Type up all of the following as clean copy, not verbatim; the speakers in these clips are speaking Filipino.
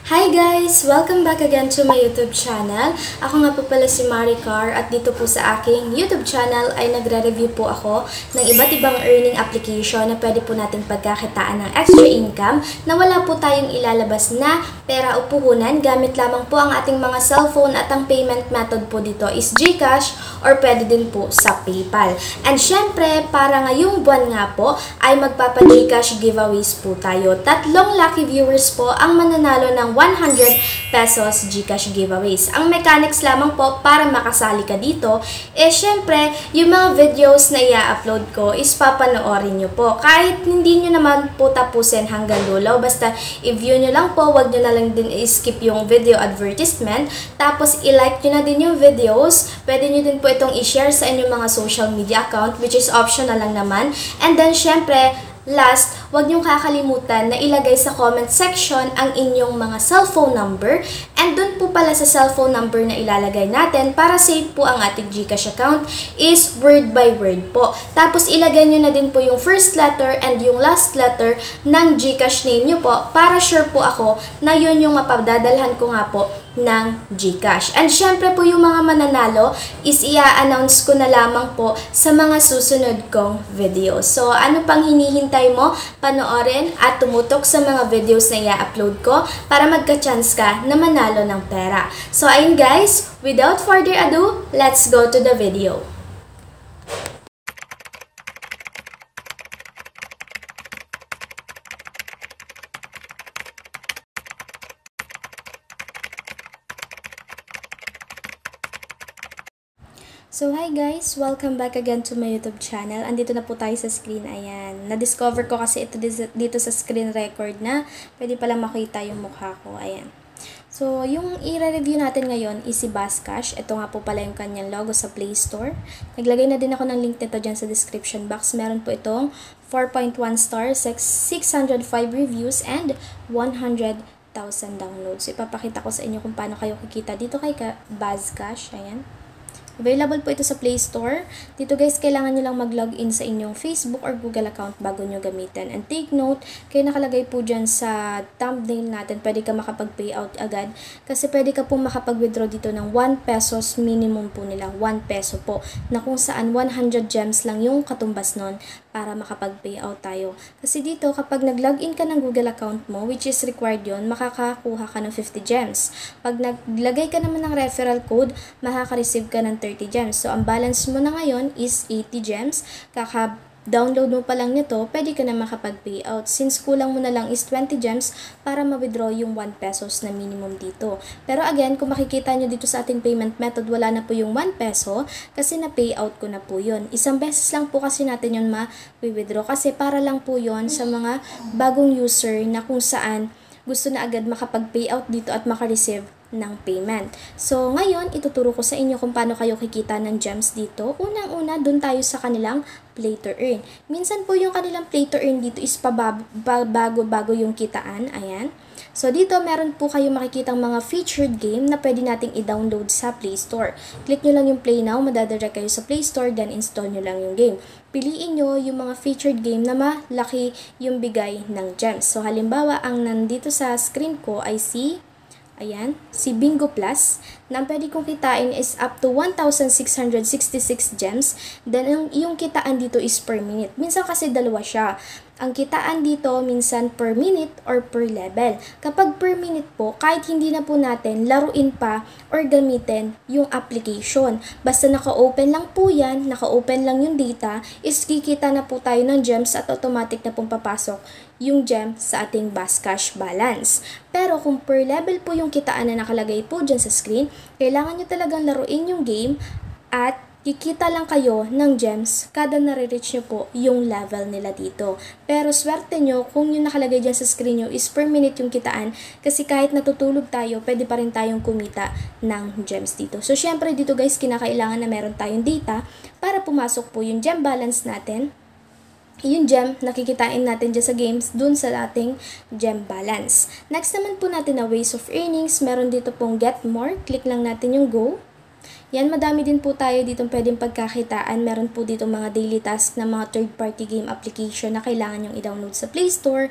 Hi guys! Welcome back again to my YouTube channel. Ako nga po pala si Maricar at dito po sa aking YouTube channel ay nagre-review po ako ng iba't ibang earning application na pwede po nating pagkakitaan ng extra income na wala po tayong ilalabas na pera o puhunan gamit lamang po ang ating mga cellphone at ang payment method po dito is GCASH or pwede din po sa PayPal. And syempre, para ngayong buwan nga po ay magpapa-GCash giveaways po tayo. 3 lucky viewers po ang mananalo ng 100 pesos GCash giveaways. Ang mechanics lamang po para makasali ka dito, syempre, yung mga videos na i-upload ko is papanoorin nyo po. Kahit hindi nyo naman po tapusin hanggang dulo, basta i-view nyo lang po, wag nyo na lang din i-skip yung video advertisement, tapos i-like nyo na din yung videos. Pwede nyo din po itong i-share sa inyong mga social media account, which is optional lang naman. And then, syempre, last, huwag niyong kakalimutan na ilagay sa comment section ang inyong mga cellphone number, and dun po pala sa cellphone number na ilalagay natin para safe po ang ating GCash account is word by word po. Tapos ilagay niyo na din po yung first letter and yung last letter ng GCash name niyo po para sure po ako na yun yung mapadadalhan ko nga po ng GCash. And syempre po yung mga mananalo is i-announce ko na lamang po sa mga susunod kong video. So ano pang hinihintay mo? Panoorin at tumutok sa mga videos na i-upload ko para magka-chance ka na manalo ng pera. So ayun guys, without further ado, let's go to the video. So hi guys, welcome back again to my YouTube channel. Andito na po tayo sa screen, ayan. Na-discover ko kasi ito dito sa screen record na pwede pala makita yung mukha ko, ayan. So yung i-review natin ngayon is si Buzzcash. Ito nga po pala yung kanyang logo sa Play Store. Naglagay na din ako ng link nito dyan sa description box. Meron po itong 4.1 stars, 605 reviews, and 100,000 downloads. So ipapakita ko sa inyo kung paano kayo kikita dito kay Buzzcash, ayan. Available po ito sa Play Store. Dito guys, kailangan nyo lang mag-login sa inyong Facebook or Google account bago nyo gamitin. And take note, kaya nakalagay po dyan sa thumbnail natin, pwede ka makapag-payout agad. Kasi pwede ka po makapag-withdraw dito ng 1 pesos minimum po nila. 1 peso po. Na kung saan 100 gems lang yung katumbas nun para makapag-payout tayo. Kasi dito, kapag nag-login ka ng Google account mo, which is required yun, makakakuha ka ng 50 gems. Pag naglagay ka naman ng referral code, makaka-receive ka ng 30 gems. So, ang balance mo na ngayon is 80 gems. Kaka-download mo pa lang nito, pwede ka na makapag-payout. Since kulang mo na lang is 20 gems para ma-withdraw yung 1 pesos na minimum dito. Pero again, kung makikita nyo dito sa ating payment method, wala na po yung 1 peso kasi na-payout ko na po yun. Isang beses lang po kasi natin yun ma-withdraw kasi para lang po yun sa mga bagong user na kung saan gusto na agad makapag-payout dito at makareceive ng payment. So, ngayon, ituturo ko sa inyo kung paano kayo kikita ng gems dito. Unang-una, dun tayo sa kanilang play to earn. Minsan po yung kanilang play to earn dito is bago-bago yung kitaan. Ayan. So, dito meron po kayo makikitang mga featured game na pwede nating i-download sa Play Store. Click nyo lang yung Play Now, madadirect kayo sa Play Store, then install nyo lang yung game. Piliin nyo yung mga featured game na malaki yung bigay ng gems. So, halimbawa, ang nandito sa screen ko ay si Bingo Plus, na pwede kong kitain is up to 1,666 gems. Then, yung kitaan dito is per minute. Minsan kasi dalawa siya. Ang kitaan dito minsan per minute or per level. Kapag per minute po, kahit hindi na po natin laruin pa or gamitin yung application. Basta naka-open lang po yan, naka-open lang yung data, is kikita na po tayo ng gems at automatic na pong papasok yung gem sa ating Buzzcash balance. Pero kung per level po yung kitaan na nakalagay po dyan sa screen, kailangan nyo talagang laruin yung game at kikita lang kayo ng gems kada nare-reach nyo po yung level nila dito. Pero swerte nyo kung yung nakalagay dyan sa screen nyo is per minute yung kitaan kasi kahit natutulog tayo, pwede pa rin tayong kumita ng gems dito. So, syempre dito guys, kinakailangan na meron tayong data para pumasok po yung gem balance natin. Yung gem, nakikitain natin dyan sa games, dun sa ating gem balance. Next naman po natin na ways of earnings. Meron dito pong get more. Click lang natin yung go. Yan, madami din po tayo dito pwedeng pagkakitaan. Meron po dito mga daily task na mga third-party game application na kailangan yung i-download sa Play Store.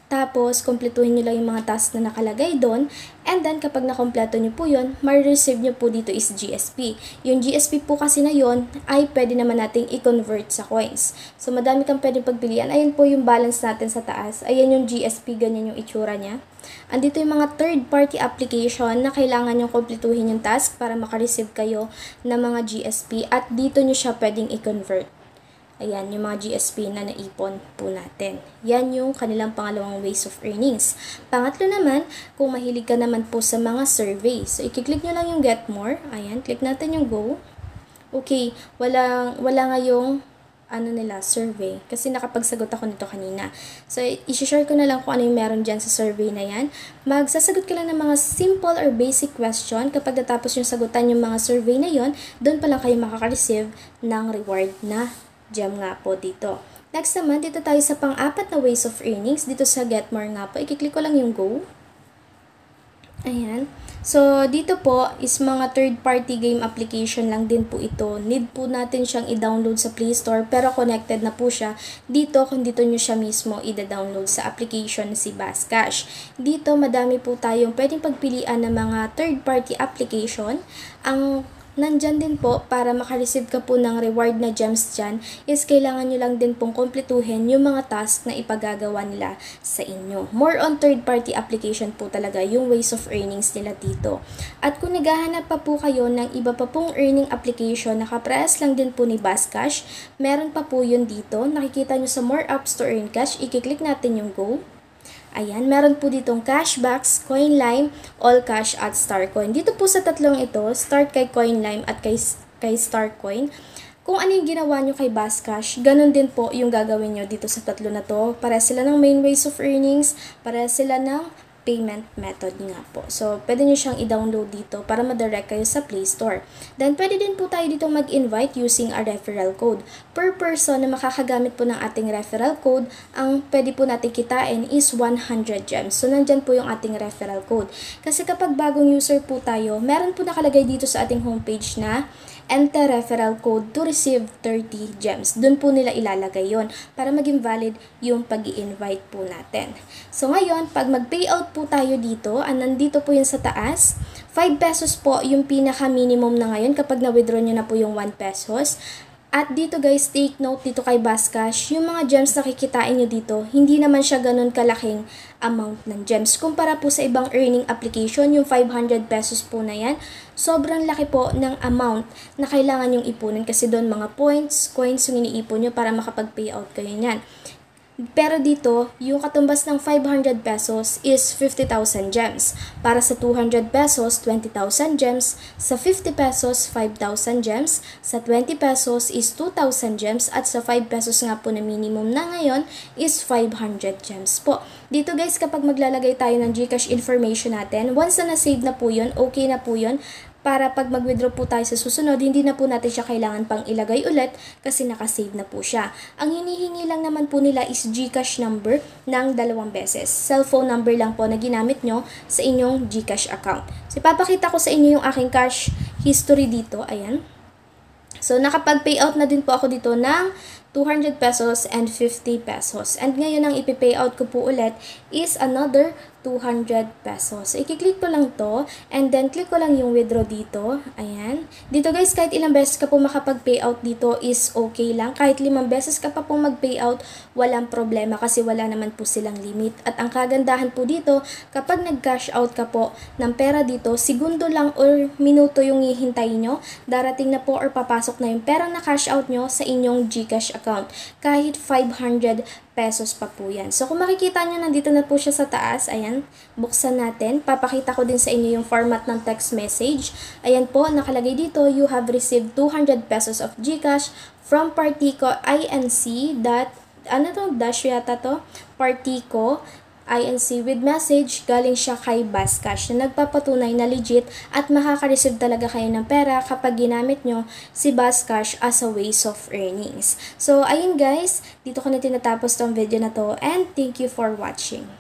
Tapos, kumpletuhin nyo lang yung mga task na nakalagay doon. And then, kapag nakompleto nyo po yun, ma-receive nyo po dito is GSP. Yung GSP po kasi na yun, ay pwede naman nating i-convert sa coins. So, madami kang pwede pagpilian. Ayan po yung balance natin sa taas. Ayan yung GSP, ganyan yung itsura niya. Andito yung mga third-party application na kailangan nyo kumpletuhin yung task para makareceive kayo ng mga GSP. At dito nyo siya pwedeng i-convert. Ayan, yung mga GSP na naipon po natin. Yan yung kanilang pangalawang ways of earnings. Pangatlo naman, kung mahilig ka naman po sa mga survey. So, i-click nyo lang yung get more. Ayan, click natin yung go. Okay, wala nga yung survey. Kasi nakapagsagot ako nito kanina. So, i-share ko na lang kung ano yung meron dyan sa survey na yan. Magsasagot ka lang ng mga simple or basic question. Kapag natapos yung sagutan yung mga survey na yon, doon pa lang kayo makaka-receive ng reward na gem nga po dito. Next naman, dito tayo sa pang-apat na ways of earnings. Dito sa Get More nga po, i-click ko lang yung Go. Ayan. So, dito po is mga third-party game application lang din po ito. Need po natin siyang i-download sa Play Store, pero connected na po siya dito kung dito nyo siya mismo i-download sa application na si Buzzcash. Dito, madami po tayong pwedeng pagpilian ng mga third-party application. Ang nandyan din po, para makareceive ka po ng reward na gems dyan, is kailangan nyo lang din pong kumpletuhin yung mga task na ipagagawa nila sa inyo. More on third-party application po talaga yung ways of earnings nila dito. At kung naghahanap pa po kayo ng iba pa pong earning application na kaprehas lang din po ni Buzzcash, meron pa po yun dito. Nakikita nyo sa More Apps to Earn Cash, i-click natin yung Go. Ayan, meron po ditong cashbacks, CoinLime, All Cash at Starcoin. Dito po sa tatlong ito, start kay CoinLime at kay Starcoin. Kung ano yung ginawa nyo kay Buzzcash, ganun din po yung gagawin nyo dito sa tatlo na to. Para sila ng main ways of earnings, para sila ng payment method nga po. So, pwede nyo siyang i-download dito para ma-direct kayo sa Play Store. Then, pwede din po tayo dito mag-invite using a referral code. Per person na makakagamit po ng ating referral code, ang pwede po natin kitain is 100 gems. So, nandyan po yung ating referral code. Kasi kapag bagong user po tayo, meron po nakalagay dito sa ating homepage na enter referral code to receive 30 gems. Doon po nila ilalagay yon para maging valid yung pag-i-invite po natin. So ngayon, pag mag-payout po tayo dito, nandito po yun sa taas, 5 pesos po yung pinaka-minimum na ngayon kapag na-withdraw nyo na po yung 1 pesos. At dito guys, take note dito kay Buzzcash, yung mga gems na kikitain nyo dito, hindi naman siya ganun kalaking amount ng gems. Kumpara po sa ibang earning application, yung 500 pesos po na yan, sobrang laki po ng amount na kailangan yung ipunin kasi doon mga points, coins yung iniipon nyo para makapag-payout kayo niyan. Pero dito, yung katumbas ng 500 pesos is 50,000 gems. Para sa 200 pesos, 20,000 gems. Sa 50 pesos, 5,000 gems. Sa 20 pesos is 2,000 gems. At sa 5 pesos nga po na minimum na ngayon is 500 gems po. Dito guys, kapag maglalagay tayo ng GCash information natin, once na na-save na po yun, okay na po yun, para pag mag-withdraw po tayo sa susunod, hindi na po natin siya kailangan pang ilagay ulit kasi nakasave na po siya. Ang hinihingi lang naman po nila is GCash number ng 2 beses. Cellphone number lang po na ginamit nyo sa inyong GCash account. So, ipapakita ko sa inyo yung aking cash history dito. Ayan. So, nakapag-payout na din po ako dito ng 200 pesos and 50 pesos. And ngayon, ang ipi-payout ko po ulit is another 200 pesos. So, i-click ko lang to and then click ko lang yung withdraw dito. Ayan. Dito guys, kahit ilang beses ka po makapag-payout dito is okay lang. Kahit 5 beses ka pa pong mag-payout, walang problema kasi wala naman po silang limit. At ang kagandahan po dito, kapag nag-cash out ka po ng pera dito, segundo lang or minuto yung hihintay nyo, darating na po or papasok na yung perang na-cash out nyo sa inyong GCash account. Kahit 500 pesos pa po yan. So, kung makikita nyo, nandito na po siya sa taas. Ayan, buksan natin. Papakita ko din sa inyo yung format ng text message. Ayan po, nakalagay dito, you have received 200 pesos of GCash from Partico INC dash yata to? Partico INC with message, galing siya kay Buzzcash na nagpapatunay na legit at makaka-receive talaga kayo ng pera kapag ginamit nyo si Buzzcash as a ways of earnings. So, ayun guys, dito ko na tinatapos tong video na to and thank you for watching.